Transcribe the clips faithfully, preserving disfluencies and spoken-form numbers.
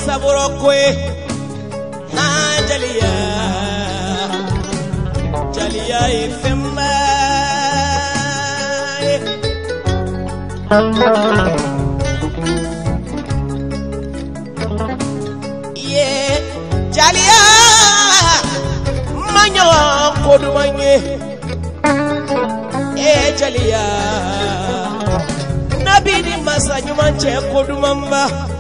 saburokwe na Jaliya Jaliya ifemba yeah Jaliya manyo kodumanye eh Jaliya nabidi masanyumanche kodumamba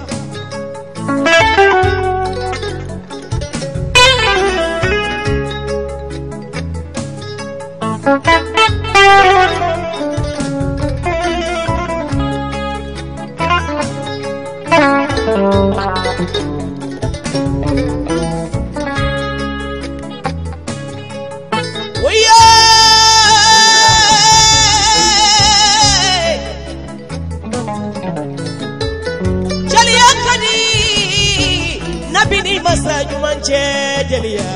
Jaliya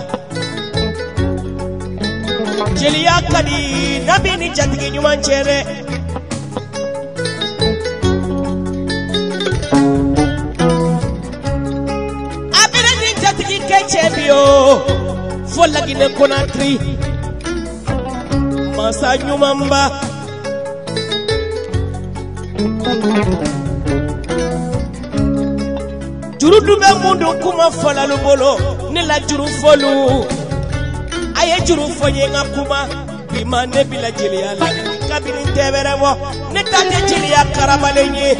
Jaliya kadi nabini jatigi nyuman chere abere ni jatigi kechebio fola gine konatri masa nyumamba juru dube mundu kuma fola lubolo ne la juru folu aye juru foye nga kuma bima ne bila Jaliya la kabini tebere wo ne tate Jaliya karabale nye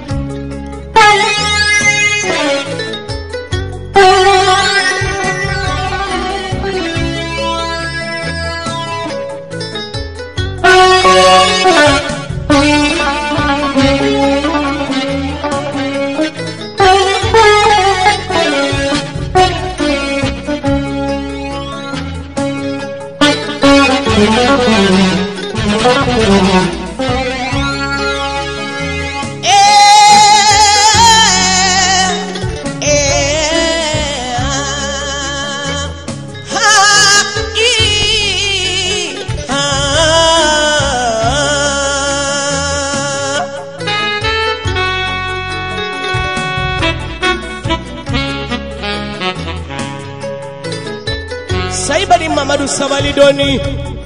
Saibari Mamadu Sabali Doni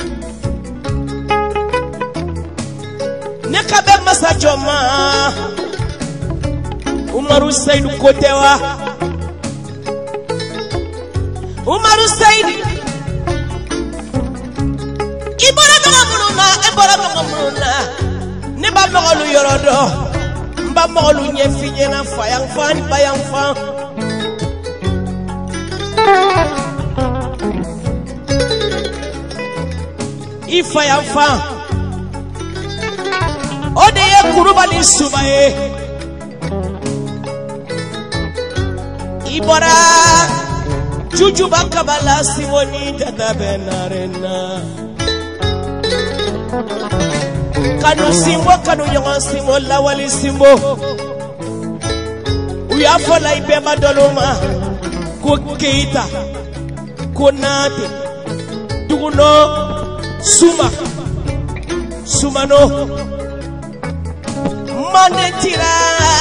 Nekabe Masajoma Umaru Saidu Kotewa Umaru Saidu Ibora Donga Muruna Ibora Donga Muruna Neba Mogolu Yorodo Mba Mogolu Nyefinye na Fayang Fan Bayang Fan Ifa ya fa ode ye kurubali subaye ibora juju bakabala simoni dada benarena kanu simbo kanu nyonga simbo lawali simbo uyafola ibema doloma kukeita kunate duguno Suma Sumano Manetira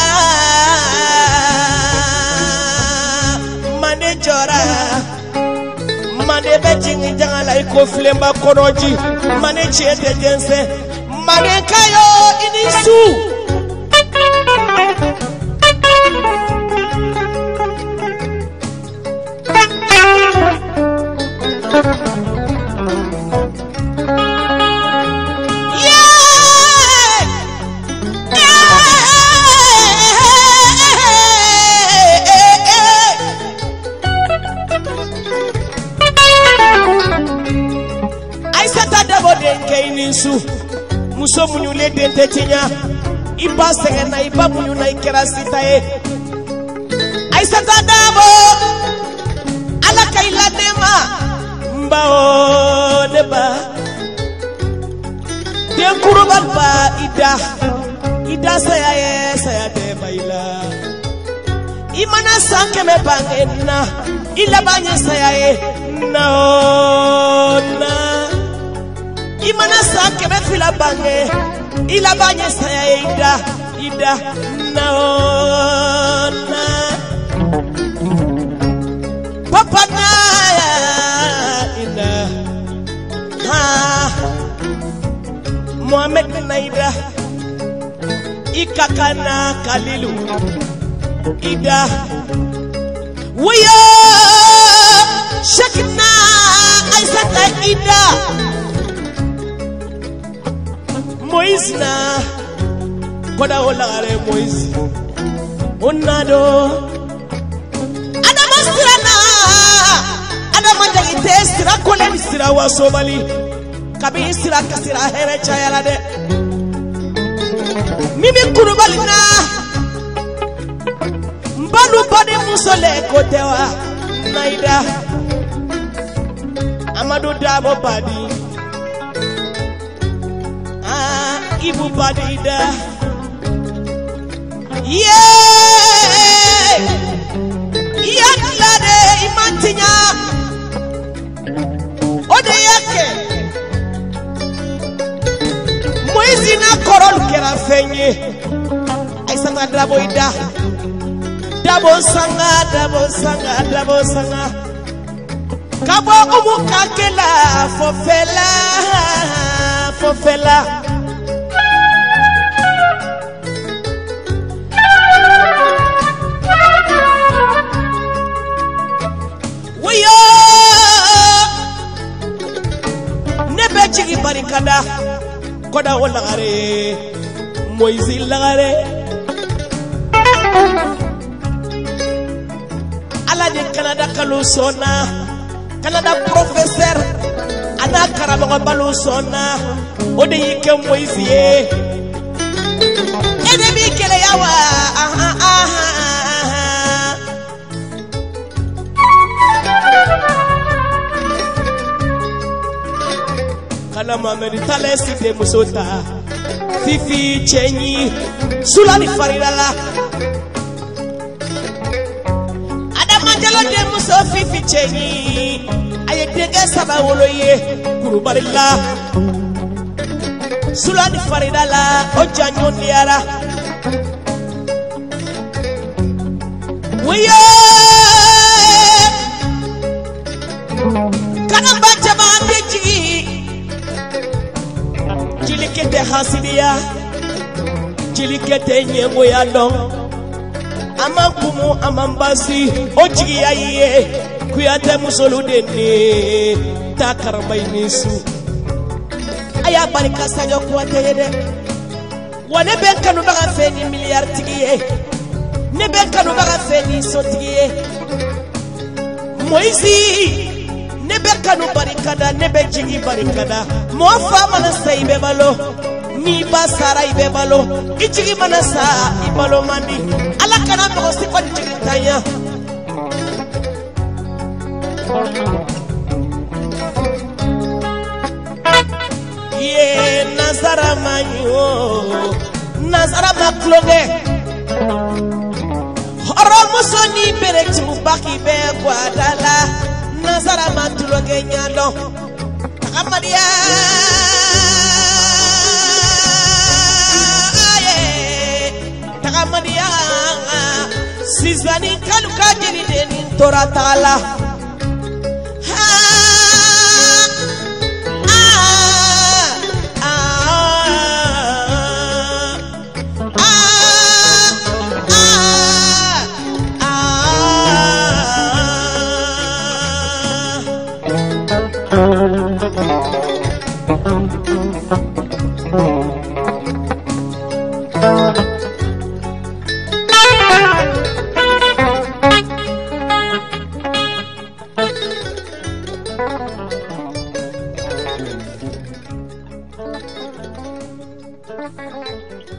Manejora Mane Beijing Jangala Iko Flemba Konoji Mane Chiete Jense Mane Kayo Inisu Muso munyule dente tinya iba sengena iba munyuna ikerasita e aisata dabo ala kaila dema mbao deba tenkuru balba ida ida saya ye saya deba ila imana sanke me bangena ila banye saya ye naona Imana sake befila bange ila banye saya ida ida naona Mohamed Naida Ikakana Kalilu Ida Waya Shakina Aisata Ida Moise na Koda olare Moise Onado Adama Sirana Adama Jagite Sira Kolem Sira wa Somali Kabi Sira Kasira Here Chayala de Mimi Kurubalina Mbalu Bade Musole Kotewa Naida Amadou Dabo Badi Ah Ibu Badida Yeah Yaklade Imantinya Ode yake Moizi na korol kera fenye Aisata Dabo Ida Dabo Sanga Dabo Sanga Dabo Sanga Kabo umukakela Fofela Fofela Waya Nebe chigi barikada Koda olagare Moizi lagare Ala de Canada kalusona Canada professeur Ana karabaga balusona Ode yike Moizi ye Ede mi kele yawa Aha aha Kana Mohamed Talesi de Musota Fifi Chenyi Sulani Faridala Adama Jalo de Muso Fifi Chenyi Ayetege Saba Woloye Kurubarilla Sulani Faridala Ojanyo Niara Weye Kana Bajama Beji Jilikete hasidia Jilikete nyemo ya long Amankumu amambasi Ojigi ya iye Kuyate musolu dene Takarambay nisu Aya barika sanyo kuwate yede Wane benkanu baga feni milyar tigiye Ne benkanu baga feni so tigiye Moizi Nebe kanu barikada, nebe jigi barikada Mofa manasa ibe balo Ni basara ibe balo Ijigi manasa ibalo mandi Ala kana mego sikwa jigi tanya Ye Nazara manyo Nazara maklonge Horo musoni bereti mubaki be guadala Nazara matuloge nyalo Takamadia Takamadia Sizani kaluka jiri deni toratala Thank you.